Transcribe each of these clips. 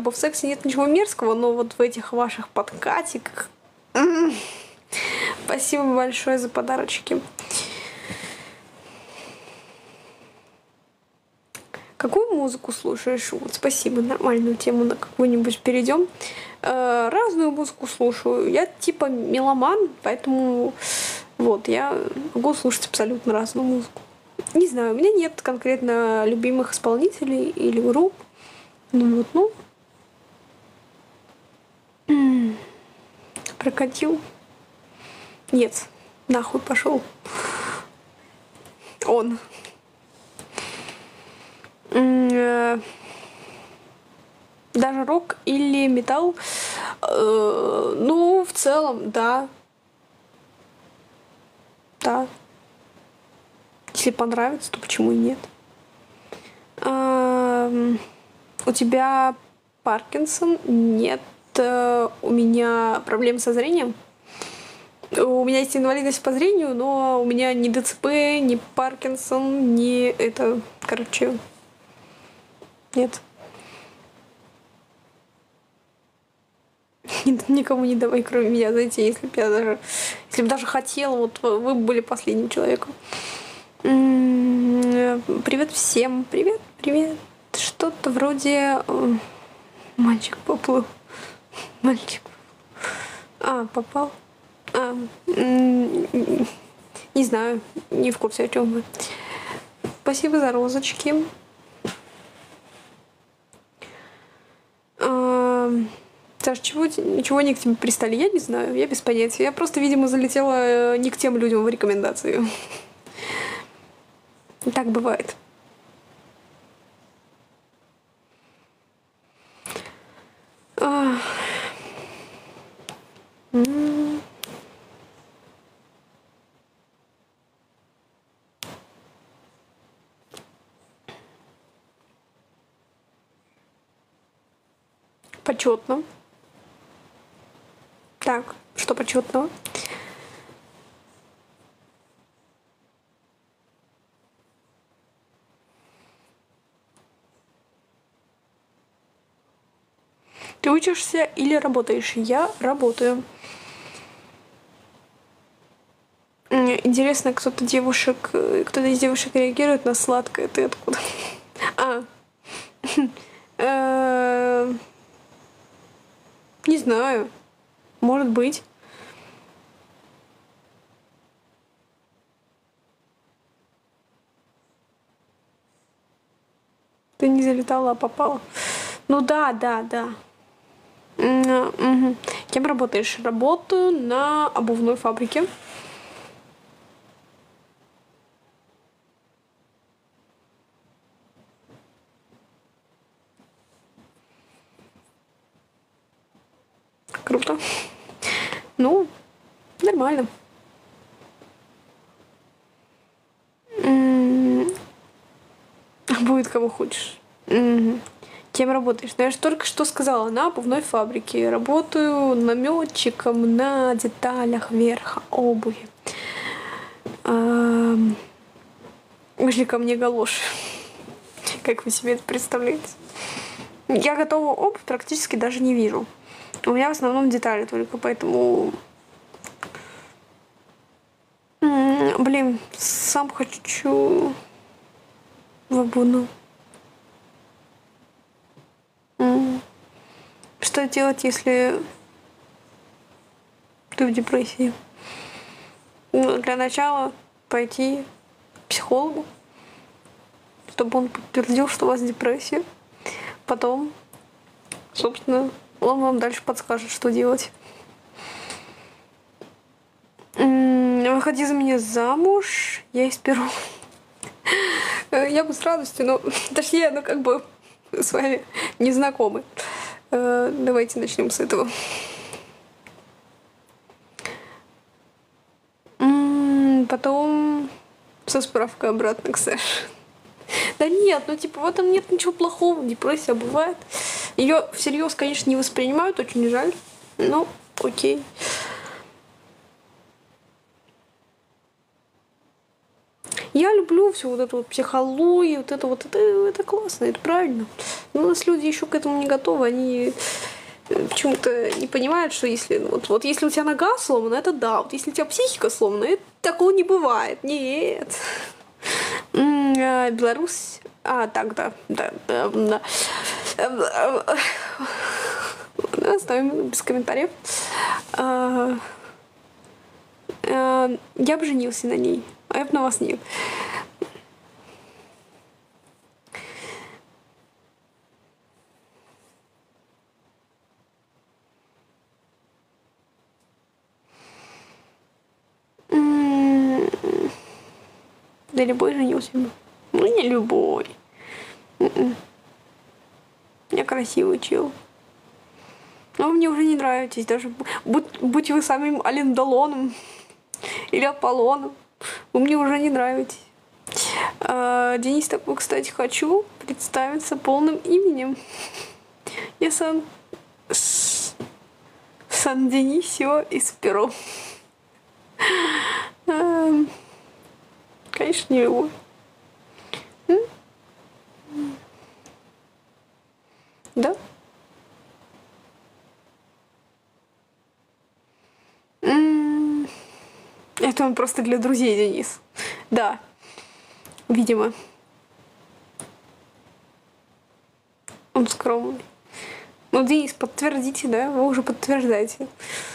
бы в сексе нет ничего мерзкого, но вот в этих ваших подкатиках... Спасибо большое за подарочки. Какую музыку слушаешь? Вот, спасибо, нормальную тему на какую-нибудь перейдем. Разную музыку слушаю. Я типа меломан, поэтому вот, я могу слушать абсолютно разную музыку. Не знаю, у меня нет конкретно любимых исполнителей или групп. Ну вот, прокатил. Нет, нахуй пошел. Он. Даже рок или металл, ну, в целом, да. Да. Если понравится, то почему и нет? У тебя Паркинсон? Нет. У меня проблемы со зрением. У меня есть инвалидность по зрению, но у меня ни ДЦП, ни Паркинсон, ни это... Короче, нет. Никому не давай, кроме меня, знаете, если бы даже хотела, вот вы бы были последним человеком. Привет всем, привет. Что-то вроде мальчик поплыл. Мальчик. Попал. Не знаю, не в курсе, о чем вы. Спасибо за розочки. Саш, чего они к тебе пристали? Я не знаю, я без понятия. Я просто, видимо, залетела не к тем людям в рекомендации. Так бывает. Почетно. Так, что почетного? Ты учишься или работаешь? Я работаю. Интересно, кто-то из девушек реагирует на сладкое. Ты откуда? Не знаю. Может быть. Ты не залетала, а попала. Ну да. Кем работаешь? Работаю на обувной фабрике. Круто. Ну, нормально. Будет кого хочешь. Кем работаешь? Ну, я же только что сказала, на обувной фабрике. Работаю наметчиком на деталях верха обуви. Вышли ко мне галоши. Как вы себе это представляете? Я готовую обувь практически даже не вижу. У меня в основном детали только, поэтому... Блин, сам хочу в обувную. Что делать, если ты в депрессии? Для начала пойти к психологу, чтобы он подтвердил, что у вас депрессия. Потом, собственно, он вам дальше подскажет, что делать. Выходи за меня замуж, я изберу. Я бы с радостью, но точнее, как бы с вами не знакомы. Давайте начнем с этого. Потом со справкой обратно к Саше. Да нет, ну типа в этом нет ничего плохого, депрессия бывает. Ее всерьез, конечно, не воспринимают, очень жаль. Ну, окей. Я люблю люблю всю вот эту вот психологию, это классно, это правильно. Но у нас люди еще к этому не готовы, они почему-то не понимают, что если вот если у тебя нога сломана, это да, вот если у тебя психика сломана, это такого не бывает. Нет. Беларусь. Так, да. Оставим без комментариев. Я бы женился на ней, а я бы на вас нет. Да любой женился бы. Ну, не любой. Я красивый чел. Но вы мне уже не нравитесь. Даже будь вы самим Ален Делоном или Аполлоном, вы мне уже не нравитесь. Денис, такой, кстати, хочу представиться полным именем. Я Сан-Денисио из Перу. Конечно, не его. Да? Это он просто для друзей, Денис. Да. Видимо. Он скромный. Ну, Денис, подтвердите, да? Вы уже подтверждаете.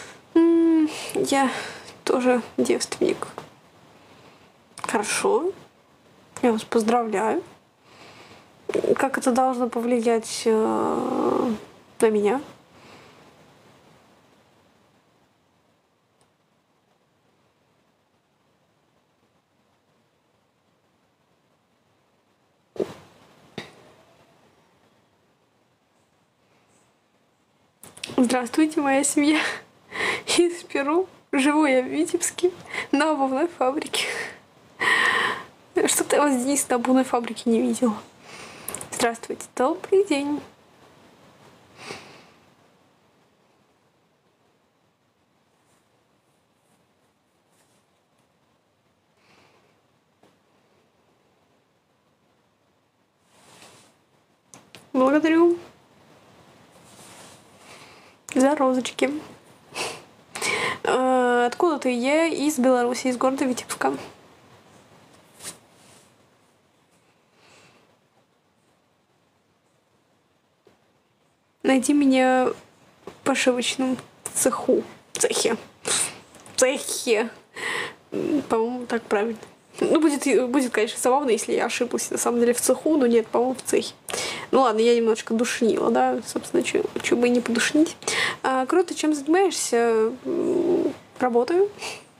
Я тоже девственник. Хорошо. Я вас поздравляю. Как это должно повлиять на меня? Здравствуйте, моя семья из Перу. Живу я в Витебске на обувной фабрике. Что-то я вас, Денис, на обувной фабрике не видела. Здравствуйте, добрый день. Благодарю за розочки. Откуда ты? Я из Беларуси, из города Витебска. Найди меня в пошивочном цехе. По-моему, так правильно. Ну, будет, конечно, забавно, если я ошиблась на самом деле в цеху, но нет, по-моему, в цехе. Ну ладно, я немножечко душнила, да, собственно, чё бы и не подушнить. Круто, чем занимаешься? Работаю.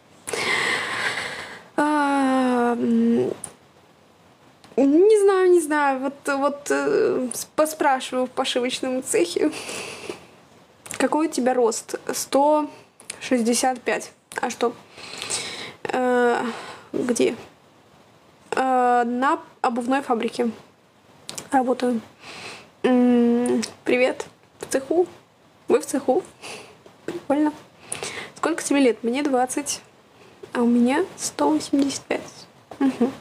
Не знаю, поспрашиваю в пошивочном цехе. Какой у тебя рост? 165. А что? Где? На обувной фабрике работаю. Привет. В цеху? Вы в цеху? Прикольно. Сколько тебе лет? Мне 20. А у меня 185. Угу.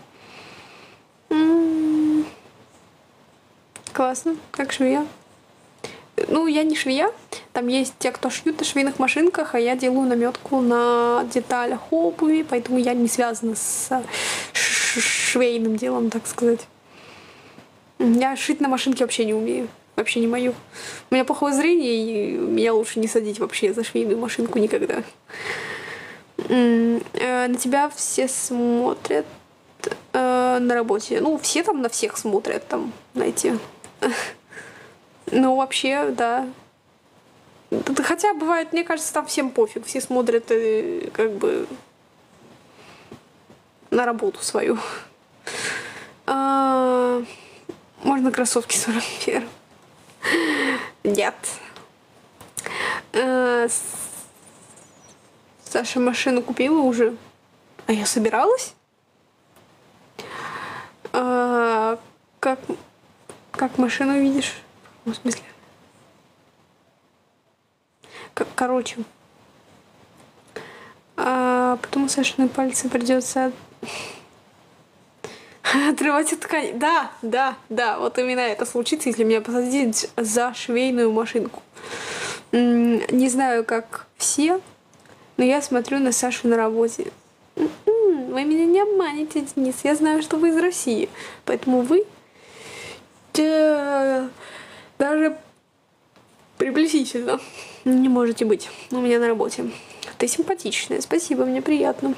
Классно. Как швея? Ну, я не швея. Там есть те, кто шьют на швейных машинках, а я делаю наметку на деталях обуви, поэтому я не связана с швейным делом, так сказать. Я шить на машинке вообще не умею. Вообще не мою. У меня плохое зрение, и меня лучше не садить вообще за швейную машинку никогда. На тебя все смотрят на работе. Ну, все там на всех смотрят, там, знаете. Ну, вообще, да. Хотя бывает, мне кажется, там всем пофиг. Все смотрят как бы на работу свою. Можно кроссовки 41. Нет. Саша машину купила уже. А я собиралась? Как машину видишь? В смысле? Короче. Потом Сашины пальцы придется Отрывать от ткани. Да, да, да. Вот именно это случится, если меня посадить за швейную машинку. Не знаю, как все, но я смотрю на Сашу на работе. Вы меня не обманете, Денис. Я знаю, что вы из России. Поэтому вы даже приблизительно не можете быть у меня на работе. Ты симпатичная. Спасибо, мне приятно.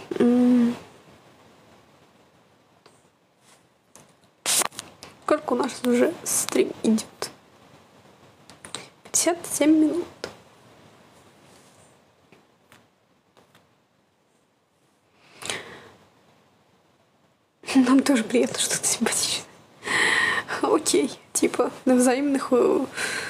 Сколько у нас уже стрим идет? 57 минут. Нам тоже приятно, что ты симпатичная. Окей, типа на взаимных